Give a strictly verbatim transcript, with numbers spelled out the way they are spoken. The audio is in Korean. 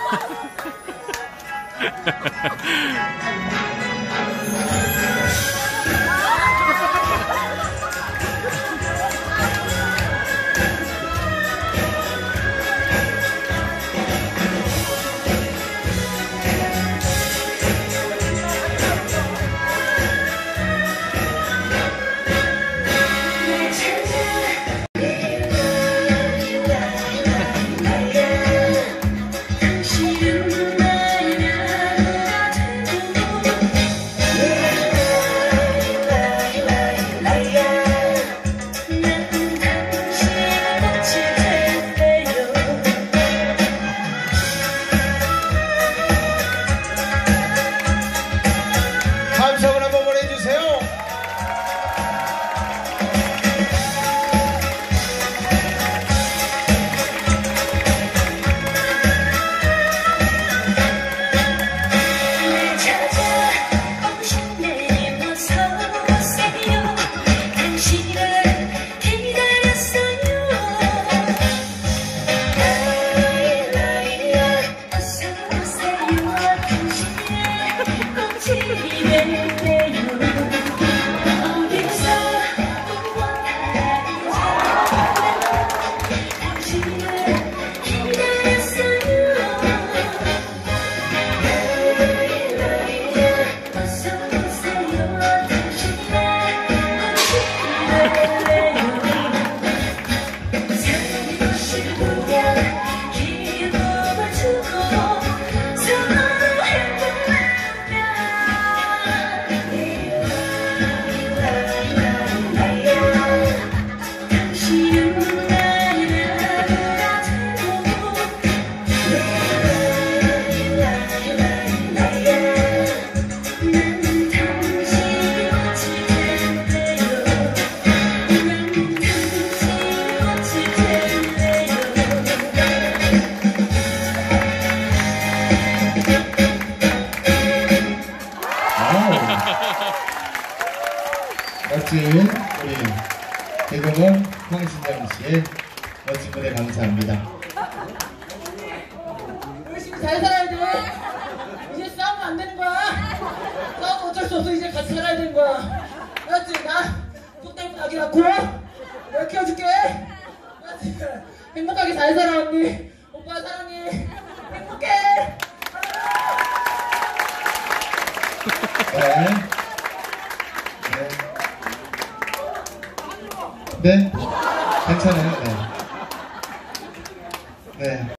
멋진 우리 개그맨 황신영 씨의 멋진 무대 감사합니다. 열심히 잘 살아야 돼. 이제 싸우면 안 되는 거야. 싸우면 어쩔 수 없어. 이제 같이 살아야 되는 거야. 알았지? 나 속 때문에 아기 낳고 내가 키워줄게. 알았지? 행복하게 잘 살아 언니. 오빠 사랑해. 행복해. 네. 네. 네. 괜찮아요. 네. 네.